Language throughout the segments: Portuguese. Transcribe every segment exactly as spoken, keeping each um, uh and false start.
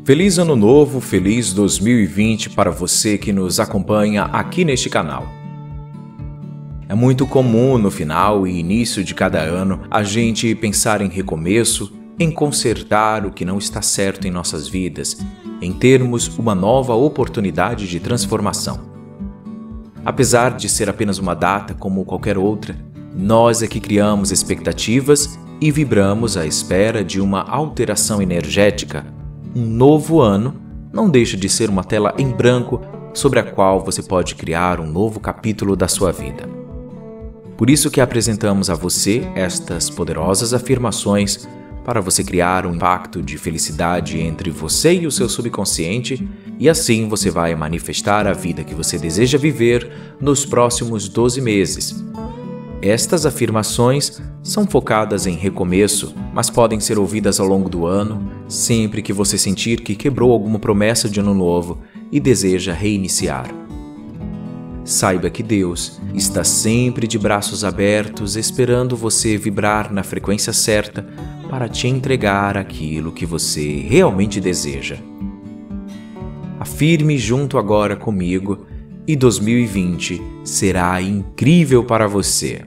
Feliz Ano Novo, feliz dois mil e vinte para você que nos acompanha aqui neste canal. É muito comum no final e início de cada ano a gente pensar em recomeço, em consertar o que não está certo em nossas vidas, em termos uma nova oportunidade de transformação. Apesar de ser apenas uma data como qualquer outra, nós é que criamos expectativas e vibramos à espera de uma alteração energética. Um novo ano não deixa de ser uma tela em branco sobre a qual você pode criar um novo capítulo da sua vida. Por isso que apresentamos a você estas poderosas afirmações para você criar um impacto de felicidade entre você e o seu subconsciente, e assim você vai manifestar a vida que você deseja viver nos próximos doze meses. Estas afirmações são focadas em recomeço, mas podem ser ouvidas ao longo do ano, sempre que você sentir que quebrou alguma promessa de ano novo e deseja reiniciar. Saiba que Deus está sempre de braços abertos, esperando você vibrar na frequência certa para te entregar aquilo que você realmente deseja. Afirme junto agora comigo e dois mil e vinte será incrível para você.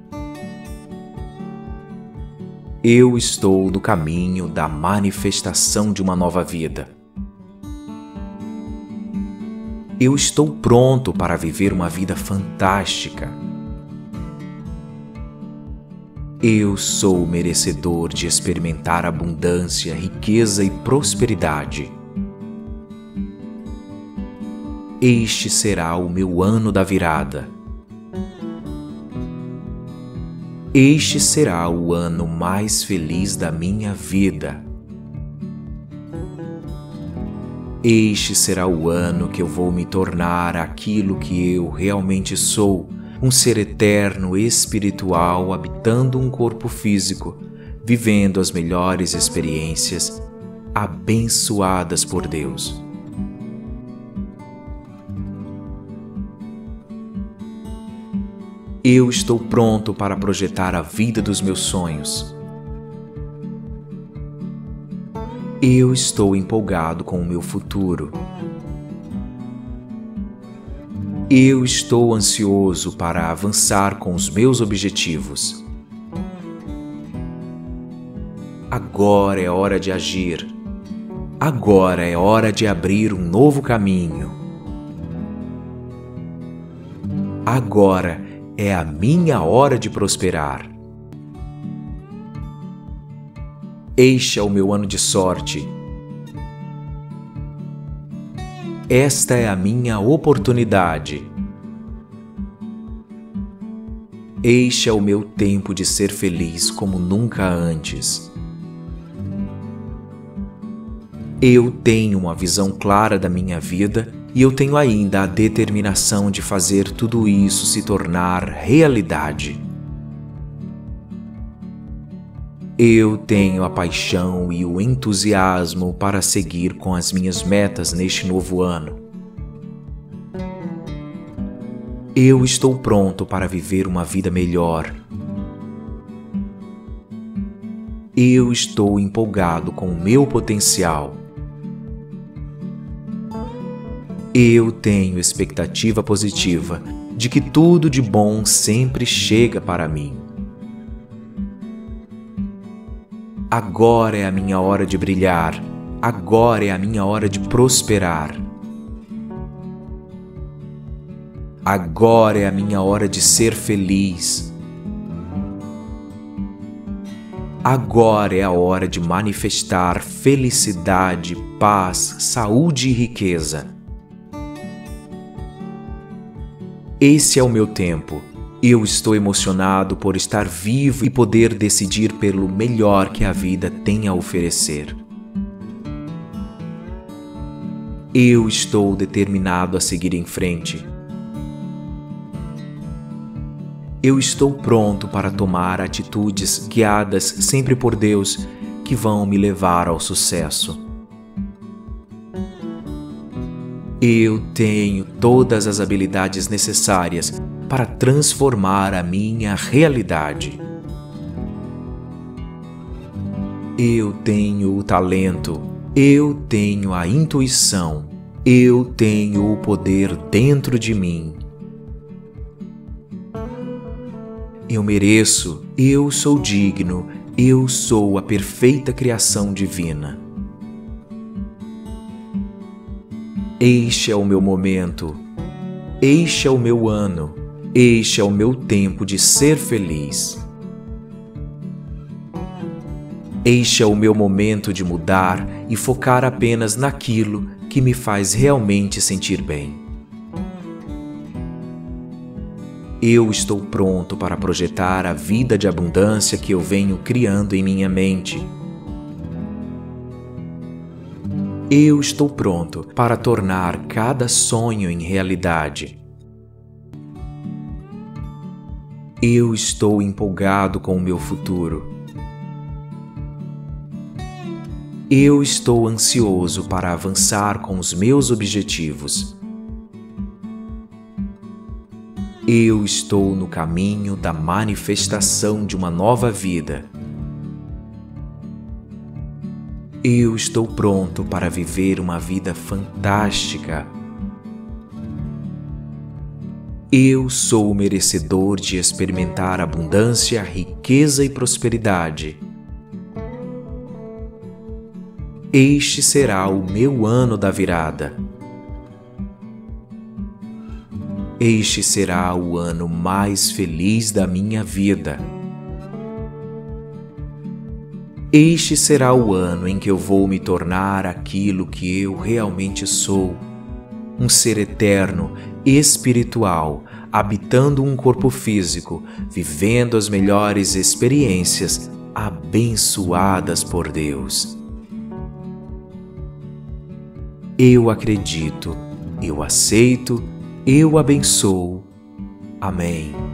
Eu estou no caminho da manifestação de uma nova vida. Eu estou pronto para viver uma vida fantástica. Eu sou merecedor de experimentar abundância, riqueza e prosperidade. Este será o meu ano da virada. Este será o ano mais feliz da minha vida. Este será o ano que eu vou me tornar aquilo que eu realmente sou, um ser eterno espiritual habitando um corpo físico, vivendo as melhores experiências, abençoadas por Deus. Eu estou pronto para projetar a vida dos meus sonhos. Eu estou empolgado com o meu futuro. Eu estou ansioso para avançar com os meus objetivos. Agora é hora de agir. Agora é hora de abrir um novo caminho. Agora é a minha hora de prosperar. Este é o meu ano de sorte. Esta é a minha oportunidade. Este é o meu tempo de ser feliz como nunca antes. Eu tenho uma visão clara da minha vida e eu tenho ainda a determinação de fazer tudo isso se tornar realidade. Eu tenho a paixão e o entusiasmo para seguir com as minhas metas neste novo ano. Eu estou pronto para viver uma vida melhor. Eu estou empolgado com o meu potencial. Eu tenho expectativa positiva de que tudo de bom sempre chega para mim. Agora é a minha hora de brilhar. Agora é a minha hora de prosperar. Agora é a minha hora de ser feliz. Agora é a hora de manifestar felicidade, paz, saúde e riqueza. Esse é o meu tempo. Eu estou emocionado por estar vivo e poder decidir pelo melhor que a vida tem a oferecer. Eu estou determinado a seguir em frente. Eu estou pronto para tomar atitudes guiadas sempre por Deus que vão me levar ao sucesso. Eu tenho todas as habilidades necessárias para transformar a minha realidade. Eu tenho o talento, eu tenho a intuição, eu tenho o poder dentro de mim. Eu mereço, eu sou digno, eu sou a perfeita criação divina. Este é o meu momento, este é o meu ano, este é o meu tempo de ser feliz. Este é o meu momento de mudar e focar apenas naquilo que me faz realmente sentir bem. Eu estou pronto para projetar a vida de abundância que eu venho criando em minha mente. Eu estou pronto para tornar cada sonho em realidade. Eu estou empolgado com o meu futuro. Eu estou ansioso para avançar com os meus objetivos. Eu estou no caminho da manifestação de uma nova vida. Eu estou pronto para viver uma vida fantástica. Eu sou o merecedor de experimentar abundância, riqueza e prosperidade. Este será o meu ano da virada. Este será o ano mais feliz da minha vida. Este será o ano em que eu vou me tornar aquilo que eu realmente sou, um ser eterno, espiritual, habitando um corpo físico, vivendo as melhores experiências, abençoadas por Deus. Eu acredito, eu aceito, eu abençoo. Amém.